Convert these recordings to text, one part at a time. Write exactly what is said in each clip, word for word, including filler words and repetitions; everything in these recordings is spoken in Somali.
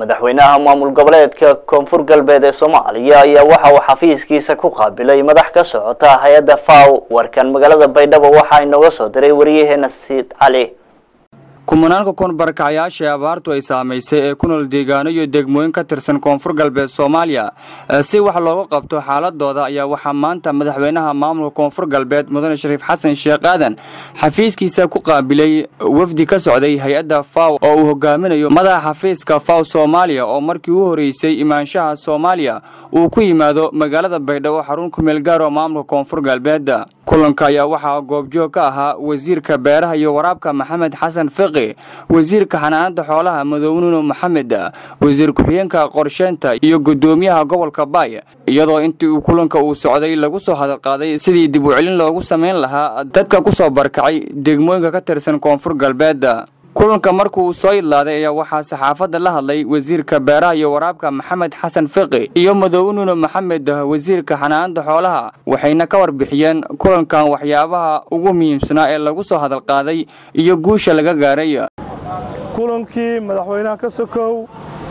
madaxweynaha maamul goboleedka koonfur galbeed ee Soomaaliya ayaa waxa uu xafiiskiisa ku qaabilay madax ka socota hay'adda F A O warkan magaalada Baydhabo waxa inooga soo diray wariyaheena Siid Cali. kumanaanka koonbarkacayaasha abaartu ay saameysay ee ku nool deegaano iyo degmooyin ka tirsan koonfur galbeed Soomaaliya si wax looga qabto xaaladooda ayaa waxa maanta madaxweynaha maamulka koonfur galbeed Mudane Shariif Xasan Sheekh Aadan xafiiskiisa ku qaabilay wafdi ka socday hay'adda F A O oo uu hogaaminayo madaxa xafiiska F A O Soomaaliya oo markii uu horeysay imaanshaha Soomaaliya uu ku yimaado magaalada Baydhabo xarun ku meel gaar ah maamulka koonfur galbeed. kulanka ayaa waxa goobjoog ka ahaa wasiirka beeraha iyo waraabka Maxamed Xasan Fiqi, wasiirka xanaanada xoolaha Madownuno Maxamed, wasiir ku-xigeenka qorsheynta iyo gudoomiyaha gobolka Baay, iyadoo intii uu kulanka uu socday lagu soo hadal qaaday sidii dib u celin loogu sameyn lahaa dadka ku soo barkacay degmooyinka ka tirsan koonfur galbeed. kulanka markuu uu soo idlaaday ayaa waxaa saxaafadda la hadlay wasiirka beeraha iyo waraabka Maxamed Xasan Fiqi iyo Madownuno Maxamed, wasiirka xanaanada xoolaha, waxayna ka warbixiyeen kulankan waxyaabaha ugu muhiimsanaa ee lagu soo hadal qaaday iyo guusha laga gaaray. kulankii madaxweynaha ka sokow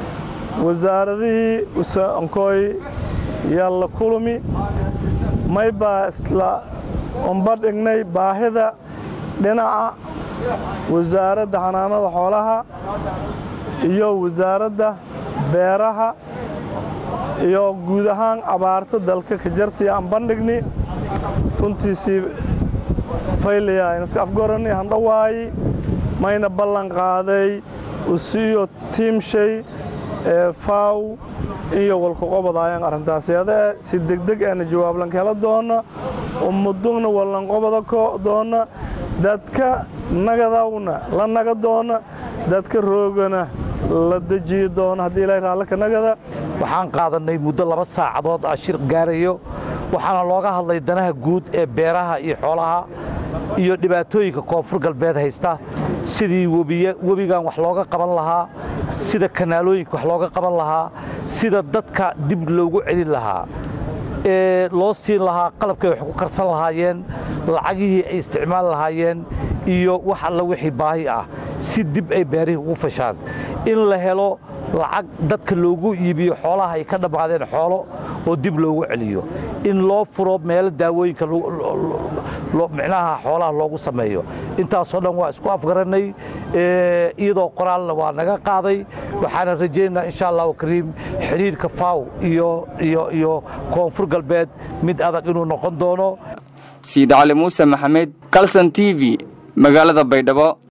wasaaradii usaankoy yalla kulmi mayba isla umbadhignay baahida dhinaca wasaaradda xanaanada xoolaha iyo wasaaradda beeraha iyo guud ahaan abaarta dalka ka jirtay aan bandhigni runtiisii faylaya in iska afgoranay han dhawaay mayna ballan qaaday usiyo team shay ee F A O iyo walku qobadayaan arintaasiyada si degdeg ah jawaab lan kala doona ummaduna wallan qobada ko doona dadka nagadawna la naga doona dadka roogana la dajiyo doona hadii ilaahay raali ka nagada. waxaan qaadanay muddo laba saacadood ah shir gaarayo waxaana looga hadlay danaha guud ee beeraha iyo xoolaha iyo dhibaatooyinka koonfur galbeed haysta sidii webiga webigan wax looga qaban lahaa, sida kanaalooyinka wax looga qaban lahaa, sida dadka dib loogu celin lahaa ee loo siin lahaa qalabkay wax ku karsan lahaayeen, lacagihii ay isticmaal lahaayeen iyo wax alla wixii baahi ah si dib ay beerihi ugu fashaan in la helo lacag dadka loogu iibiyo xoolaha ay ka dhamaadeen xoolo oo dib loogu celiyo, in loo furo meel daawooyinka loo micnaha xoolaha loogu sameeyo. intaas oo dhan waa isku afgaranay ee iyadoo qoraalna waa naga qaaday. waxaan rajaynaynaa insha Allah kariim xiriirka F A O iyo iyo iyo koonfur galbeed mid adag inuu noqon doono. Siid Cali Muuse Maxamed, Kalsan T V, magaalada Baydhabo.